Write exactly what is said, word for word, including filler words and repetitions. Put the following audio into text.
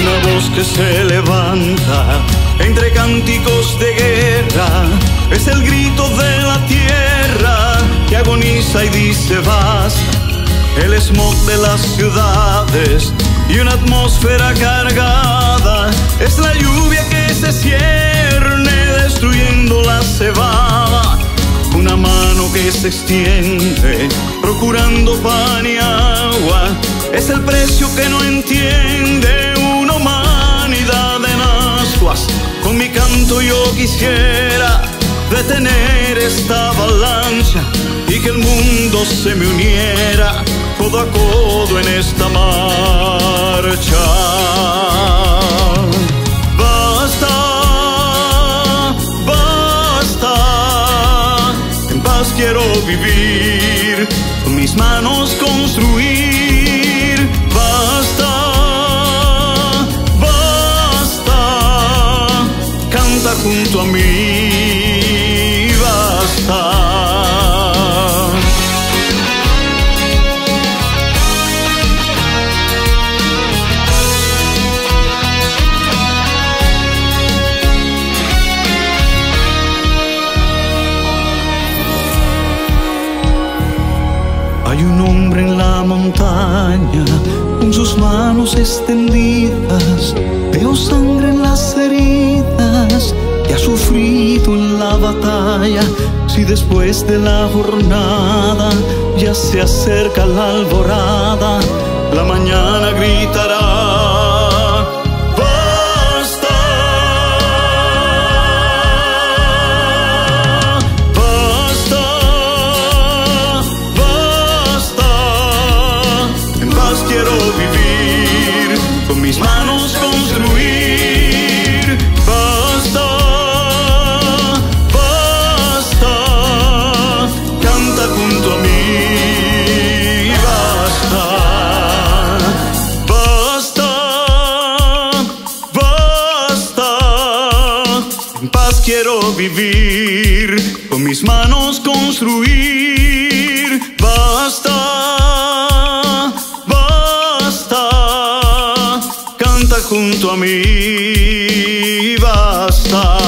Una voz que se levanta entre cánticos de guerra, es el grito de la tierra que agoniza y dice basta. El smog de las ciudades y una atmósfera cargada, es la lluvia que se cierne destruyendo la cebada. Una mano que se extiende procurando pan y agua, es el precio que no entiende una humanidad en ascuas. Con mi canto yo quisiera detener esta avalancha y que el mundo se me uniera codo a codo en esta marcha. Basta, basta, en paz quiero vivir, con mis manos construir. Basta, basta, canta junto a mí, basta. Hay un hombre en la montaña, con sus manos extendidas. Veo sangre en las heridas que ha sufrido en la batalla. Si después de la jornada ya se acerca la alborada, la mañana gritará basta, basta, basta. En paz quiero vivir, con mis manos construir. Basta, basta, canta junto a mí. Basta, basta, basta. En paz quiero vivir, con mis manos construir. Basta, basta, canta junto a mí. Basta.